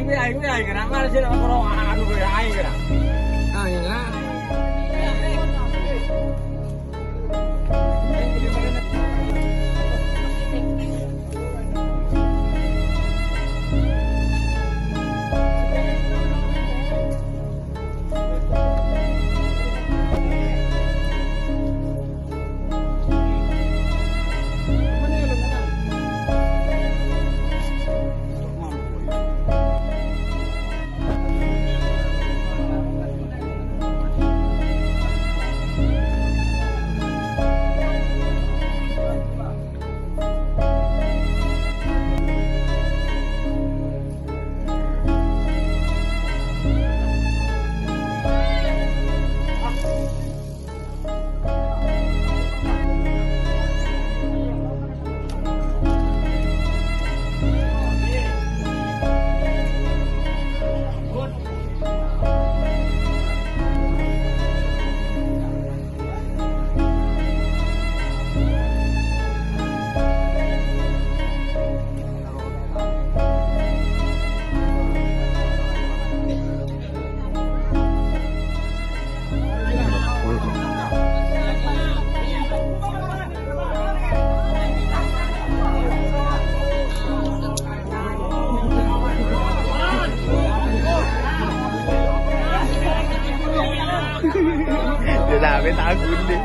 Ay, kena mana sih nak kalau anu gue ay kena. Ah, ini lah. Sabi takut deh.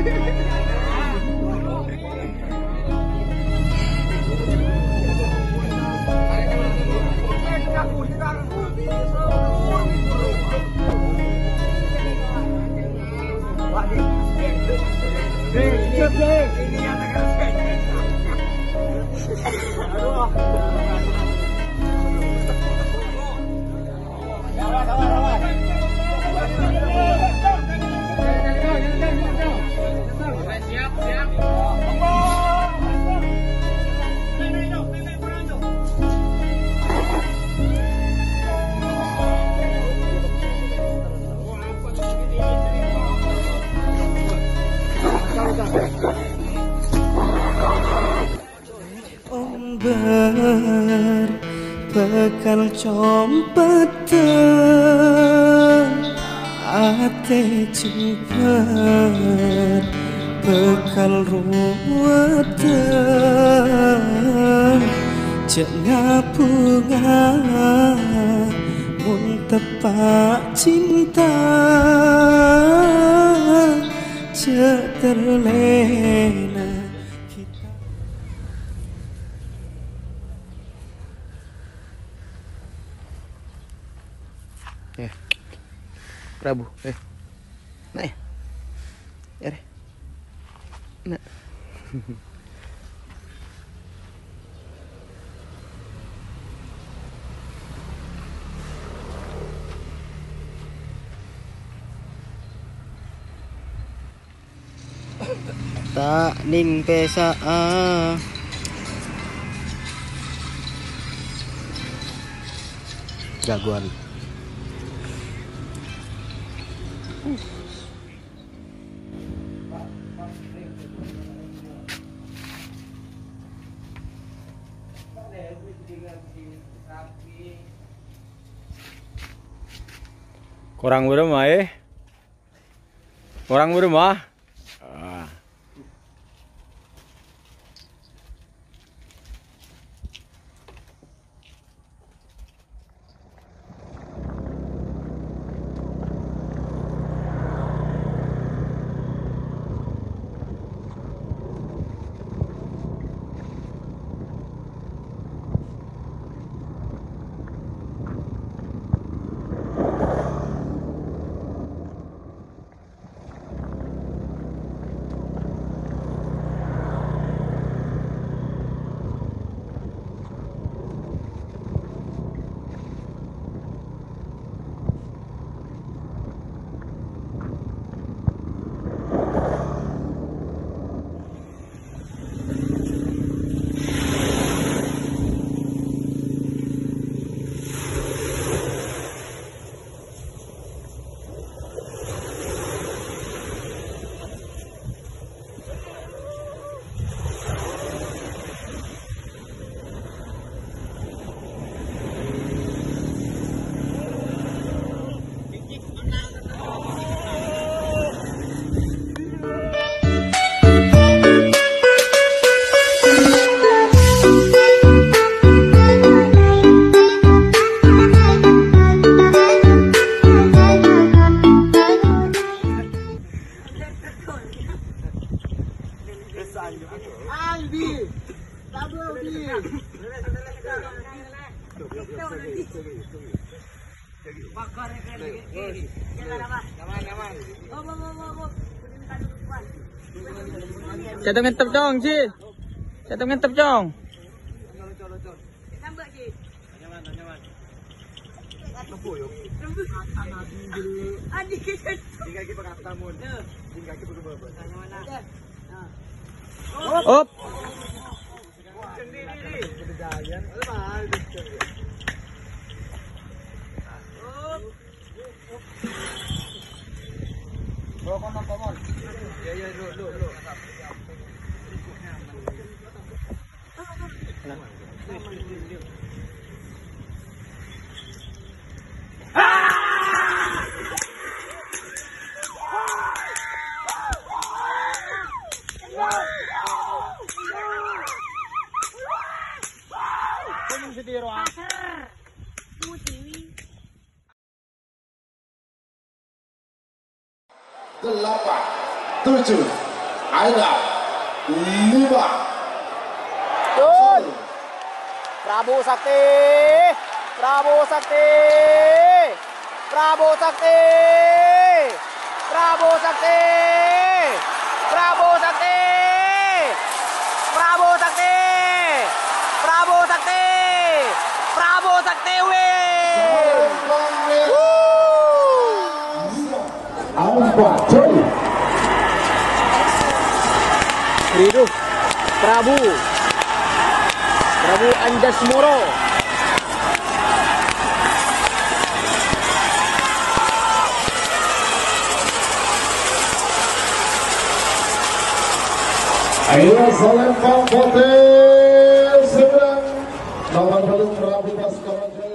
Bekal competen ate jemper bekal ruweten cek ngapunga mun tepak cinta cek terlena. Prabu, nah ya, deh, nah. Tak ning pesa jagoan. Kurang berapa Kurang berapa? Jatuh ngentep dong, Ci. Jatuh ngentep dong. Op. Delapan, tujuh, ada lima. Prabu Sakti. Prabu Sakti. Prabu Sakti. Prabu Sakti. Prabu Sakti. Prabu Sakti. Prabu Sakti. Prabu Sakti win. Empat, Jody. Riduh. Prabu Anjasmoro. Ayo salam Pak Pote 9 nomor 1 Prabu Baskara Jaya.